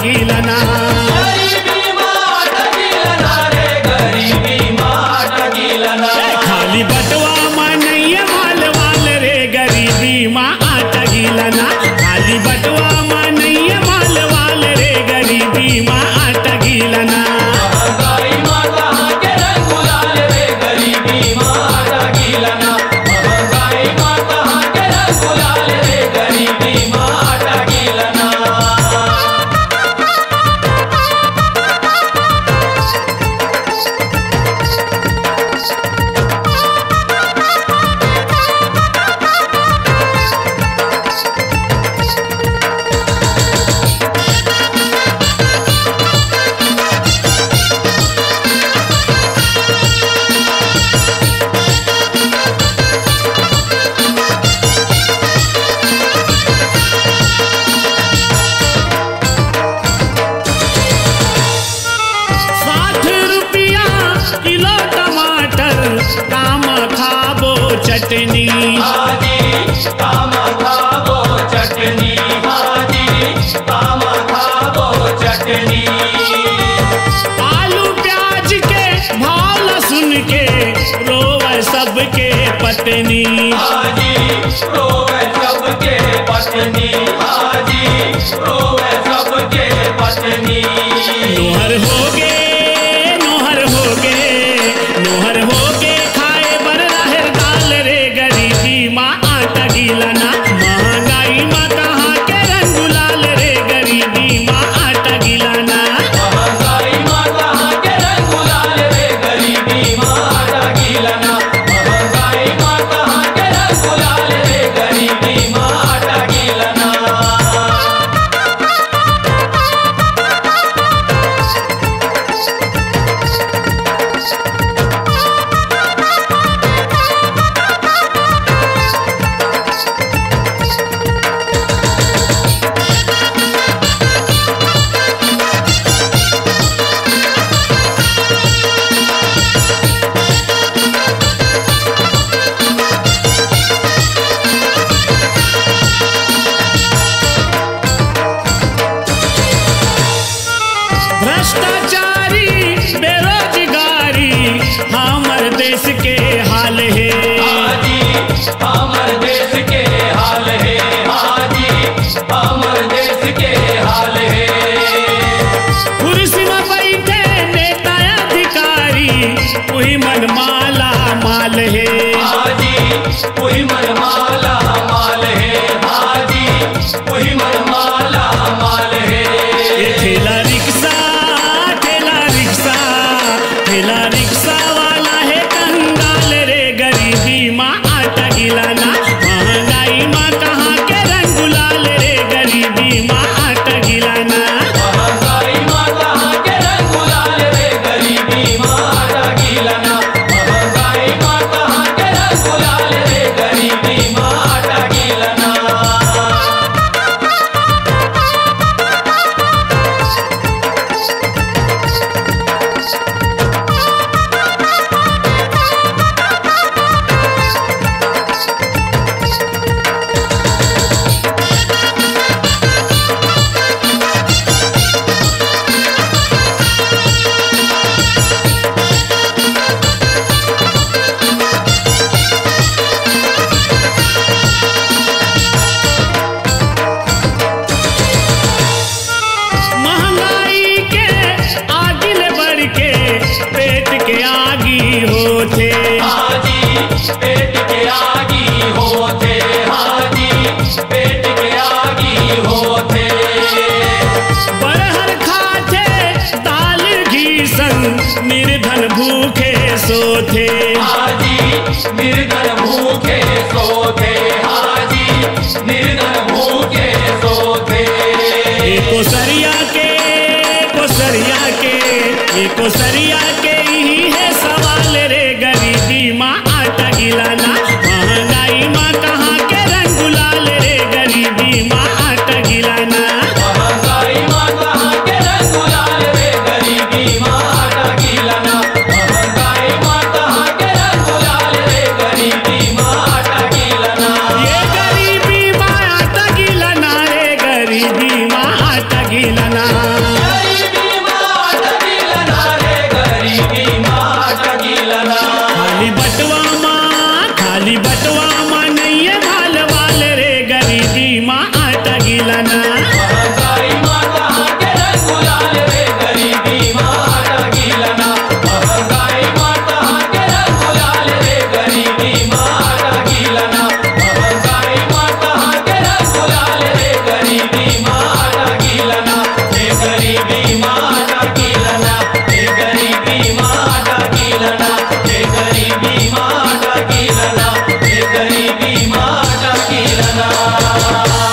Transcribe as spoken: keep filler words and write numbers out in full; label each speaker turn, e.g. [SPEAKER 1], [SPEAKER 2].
[SPEAKER 1] गिलना खाली बटवा माँ नहीं माल वाल रे गरीबी माँ आटा गिलना खाली बटवा माँ नहीं माल वाल रे गरीबी माँ आटा गिलना चटनी
[SPEAKER 2] हाजी काम खाबो चटनी हाजी काम खाबो चटनी
[SPEAKER 1] आलू प्याज के भाव सुन के रोवे सबके पत्नी
[SPEAKER 2] हाजी रोवे सबके पत्नी हाजी रोवे सबके पत्नी
[SPEAKER 1] नोहर होगे नोहर होगे नोहर होगे खाए बर रहर दाल रे गरीबी माँ आटा गिलना महंगाई माँ कहाँ के रंग गुलाल रे गरीबी माँ आटा गिलना
[SPEAKER 2] महंगाई माँ कहाँ के रंग गुलाल रे गरीबी माँ आटा गिलना महंगाई माँ कहाँ के रंग गुलाल रे गरीबी माँ आटा गिलना
[SPEAKER 1] भ्रष्टाचारी बेरोजगारी हमर देश के हाल है
[SPEAKER 2] हाजी हमर देश के हाल है हाजी हमर देश के हाल है
[SPEAKER 1] कुर्सी में बैठे नेता अधिकारी वही मन माला माल है
[SPEAKER 2] हाजी वही मन माला माल है हाजी वही मन माला माल है
[SPEAKER 1] ठेला रिक्शा ठेला रिक्शा ठेला रिक्शा वाला है कंगाल रे गरीबी माँ आटा गिलाना महंगाई माँ कहाँ के रंग गुलाल रे गरीबी माँ आटा गिलाना
[SPEAKER 2] महंगाई माँ कहाँ के रंग गुलाल रे गरीबी माँ आटा गिलना महंगाई माँ कहाँ के रंग गुलाल रे गरीबी माँ आटा गिलना
[SPEAKER 1] महंगाई के आगिल बढ़ के पेट के आगी होते
[SPEAKER 2] हाजी पेट के आगी होते हाजी पेट के आगी होते
[SPEAKER 1] बरहर खाते दाल घी संग निर्धन भूखे सोते
[SPEAKER 2] हाजी निर्धन भूखे सोते हाजी निर्धन भूखे सोते
[SPEAKER 1] एको सरिया के एको सरिया के एको सरिया के ही है सवाल रे गरीबी माँ आटा गिलाना महंगाई माँ कहाँ के रंग गुलाल रे गरीबी माँ आटा गिलाना
[SPEAKER 2] महंगाई माँ कहाँ के रंग गुलाल रे गरीबी माँ आटा गिलना महंगाई माँ कहाँ के रंग गुलाल रे गरीबी माँ आटा गिलना
[SPEAKER 1] ये गरीबी माँ आटा गिलाना रे गरीबी माँ आटा गिलाना
[SPEAKER 2] ना।